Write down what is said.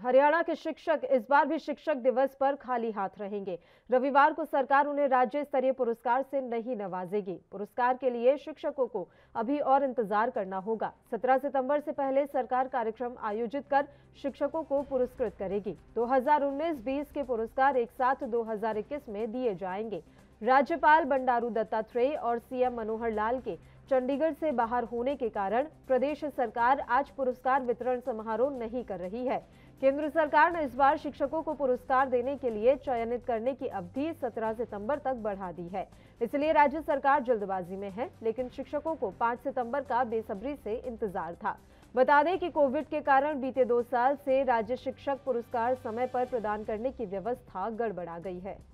हरियाणा के शिक्षक इस बार भी शिक्षक दिवस पर खाली हाथ रहेंगे। रविवार को सरकार उन्हें राज्य स्तरीय पुरस्कार से नहीं नवाजेगी। पुरस्कार के लिए शिक्षकों को अभी और इंतजार करना होगा। 17 सितंबर से पहले सरकार कार्यक्रम आयोजित कर शिक्षकों को पुरस्कृत करेगी। 2019-20 के पुरस्कार एक साथ 2021 में दिए जाएंगे। राज्यपाल बंडारू दत्तात्रेय और सीएम मनोहर लाल के चंडीगढ़ से बाहर होने के कारण प्रदेश सरकार आज पुरस्कार वितरण समारोह नहीं कर रही है। केंद्र सरकार ने इस बार शिक्षकों को पुरस्कार देने के लिए चयनित करने की अवधि 17 सितंबर तक बढ़ा दी है। इसलिए राज्य सरकार जल्दबाजी में है, लेकिन शिक्षकों को 5 सितंबर का बेसब्री से इंतजार था। बता दें कि कोविड के कारण बीते 2 साल से राज्य शिक्षक पुरस्कार समय पर प्रदान करने की व्यवस्था गड़बड़ा गई है।